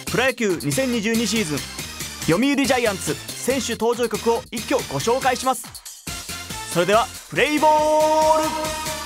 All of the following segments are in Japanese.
プロ野球2022シーズン読売ジャイアンツ選手登場曲を一挙ご紹介します。それではプレイボール。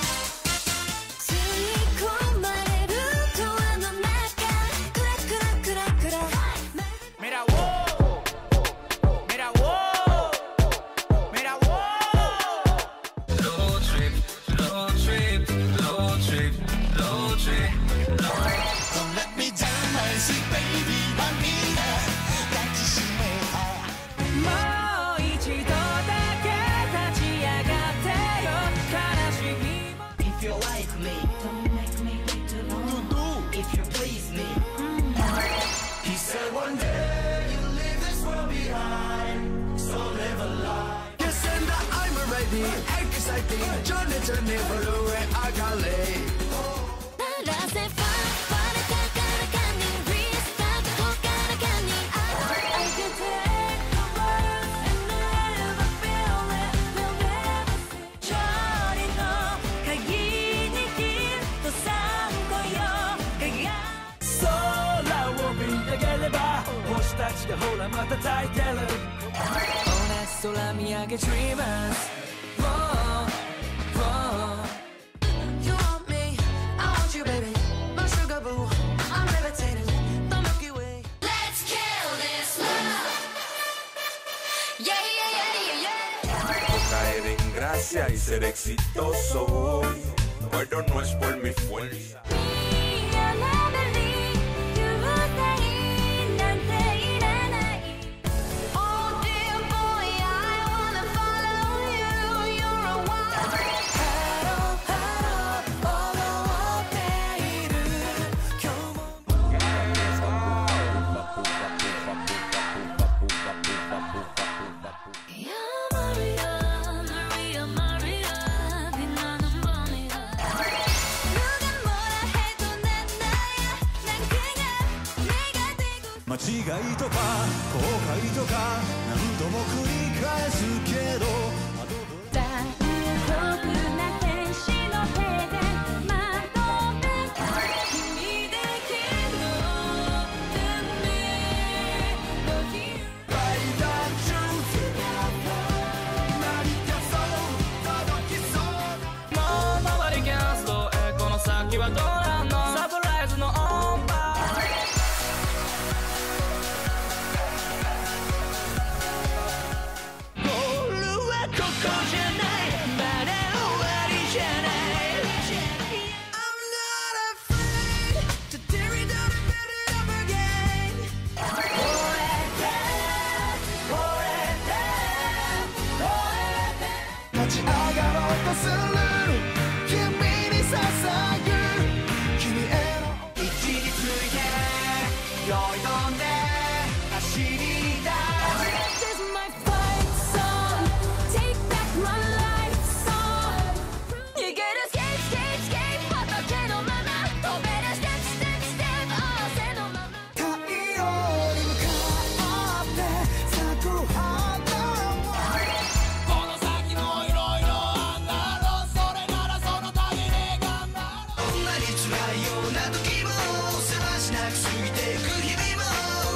ほらまた焚いてる同じ空見上げ Dreamers You want me, I want you baby My sugar boo, I'm levitating The Milky Way Let's kill this love Yeah, yeah, yeah, yeah Caer en gracia y ser exitoso hoy Pero no es por mi fuerza 間違いとか後悔とか何度も繰り返すけど残酷な天使の手でまとめ君できる運命の日階段中何かそう届きそうもう周りキャンストこの先はどうなんのサプライズのオンバー立ち上がろうとする君に捧ぐ君への位置について酔いどんで走り出す This is my fight song Take back my life song 逃げるスケープスケープスケープ畑のまま飛べるステップステップステップ仰せのまま太陽に向かって咲く花辛いような時もせわしなく過ぎていく日々も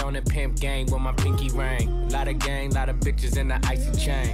on the pimp gang with my pinky ring. Lot of gang, lot of bitches in the icy chain.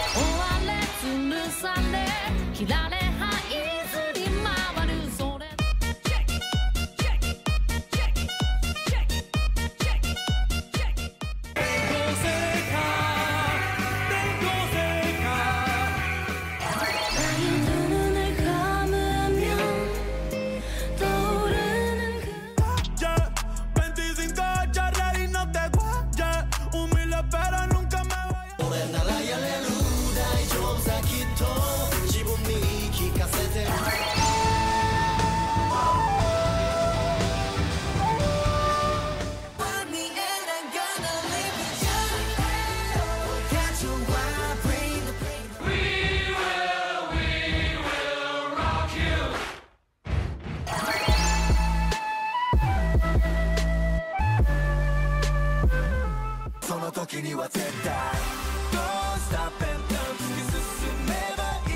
時には絶対 Don't stop and don't 突き進め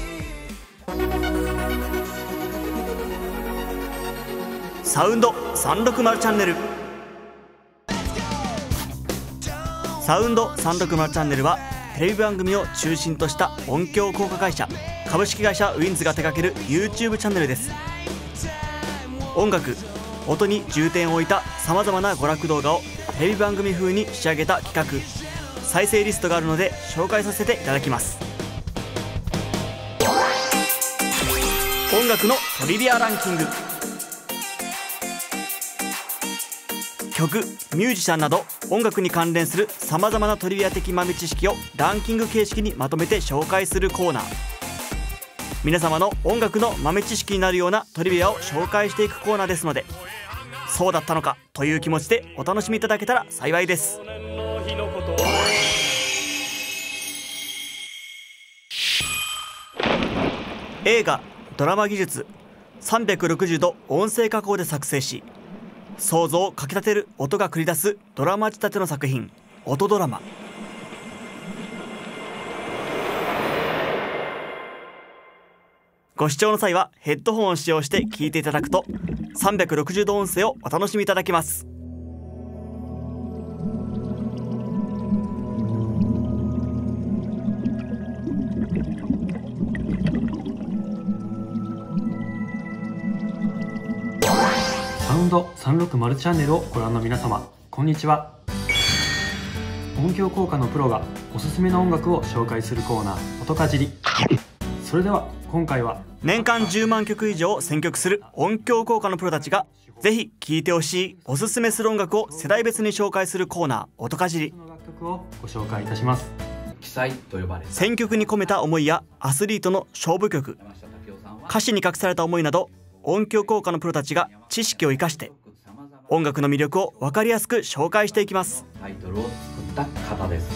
ばいい。 サウンド360チャンネル。サウンド360チャンネルはテレビ番組を中心とした音響効果会社株式会社ウィンズが手掛ける YouTube チャンネルです。音楽、音に重点を置いたさまざまな娯楽動画をテレビ番組風に仕上げた企画、再生リストがあるので紹介させていただきます。音楽のトリビアランキング。曲、ミュージシャンなど音楽に関連するさまざまなトリビア的豆知識をランキング形式にまとめて紹介するコーナー。皆様の音楽の豆知識になるようなトリビアを紹介していくコーナーですので、そうだったのかという気持ちでお楽しみいただけたら幸いです。映画・ドラマ技術360度音声加工で作成し、想像をかきたてる音が繰り出すドラマ仕立ての作品、音ドラマ。ご視聴の際はヘッドホンを使用して聞いていただくと360度音声をお楽しみいただけます。 サウンド360チャンネルをご覧の皆様、こんにちは。音響効果のプロがおすすめの音楽を紹介するコーナー、音かじり。それでは今回は年間10万曲以上選曲する音響効果のプロたちがぜひ聴いてほしいおすすめする音楽を世代別に紹介するコーナー、音かじり。 楽曲をご紹介いたします。 記載と呼ばれる選曲に込めた思いやアスリートの勝負曲、歌詞に隠された思いなど、音響効果のプロたちが知識を生かして音楽の魅力を分かりやすく紹介していきます。 タイトルを作った方です。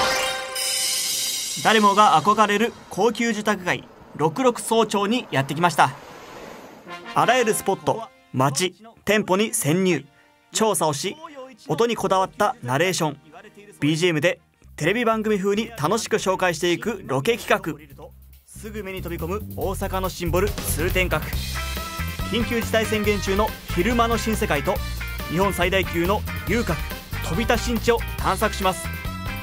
誰もが憧れる高級住宅街66総町にやってきました。あらゆるスポット、街、店舗に潜入、調査をし、音にこだわったナレーション、 BGM でテレビ番組風に楽しく紹介していくロケ企画。すぐ目に飛び込む大阪のシンボル通天閣。緊急事態宣言中の昼間の新世界と日本最大級の遊郭飛田新地を探索します。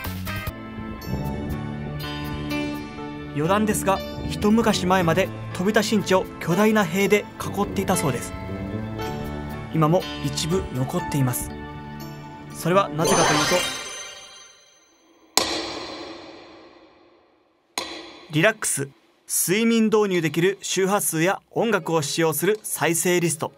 余談ですが、一昔前まで飛田新地を巨大な塀で囲っていたそうです。今も一部残っています。それはなぜかというと、リラックス、睡眠導入できる周波数や音楽を使用する再生リスト。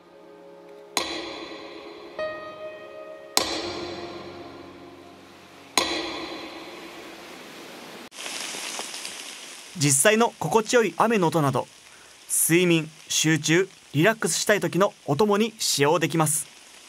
実際の心地よい雨の音など、睡眠、集中、リラックスしたい時のお供に使用できます。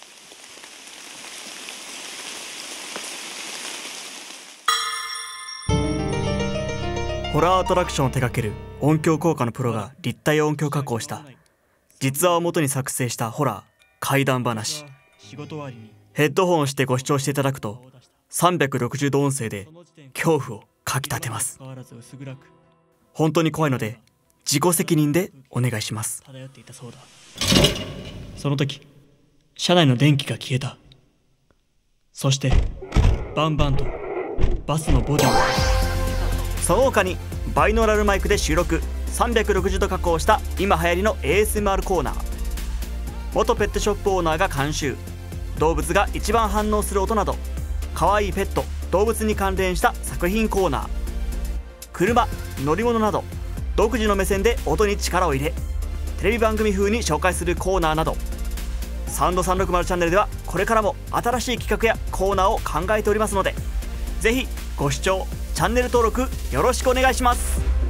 ホラーアトラクションを手掛ける音響効果のプロが立体音響加工した実話を元に作成したホラー怪談話。ヘッドホンをしてご視聴していただくと360度音声で恐怖をかきたてます。本当に怖いので自己責任でお願いします。その時車内の電気が消えた。 そしてバンバンとバスのボディ、その他にバイノーラルマイクで収録、360度加工した今流行りの ASMR コーナー、元ペットショップオーナーが監修、動物が一番反応する音など可愛いペット動物に関連した作品コーナー、車乗り物など独自の目線で音に力を入れテレビ番組風に紹介するコーナーなど、サウンド360チャンネルではこれからも新しい企画やコーナーを考えておりますので、ぜひご視聴チャンネル登録よろしくお願いします。